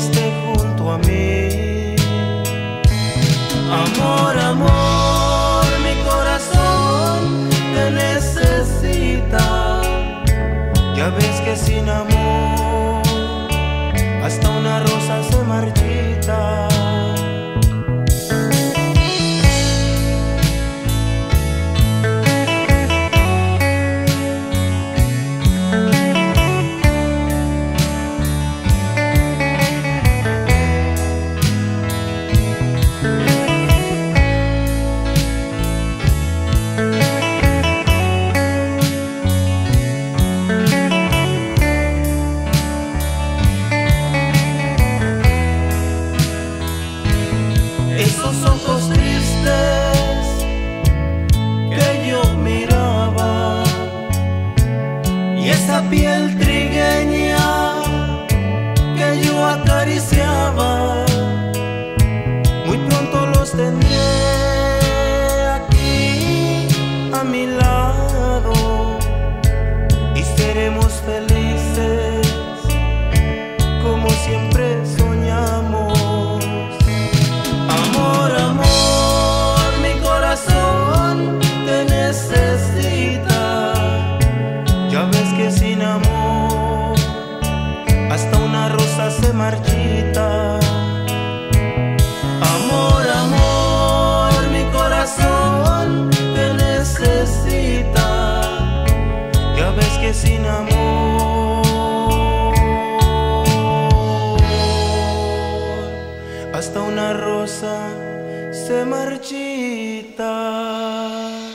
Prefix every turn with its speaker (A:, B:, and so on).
A: esté junto a mí. Amor, amor, mi corazón te necesita. Ya ves que sin amor hasta una rosa se marchita. Esos ojos tristes que yo miraba y esa piel trigueña que yo acariciaba, muy pronto los tendré aquí a mi lado y seremos felices como siempre soñamos. Amor, amor, mi corazón te necesita. Ya ves que sin amor hasta una rosa se marchita. Amor, amor, mi corazón te necesita. Ya ves que sin amor hasta una rosa se marchita.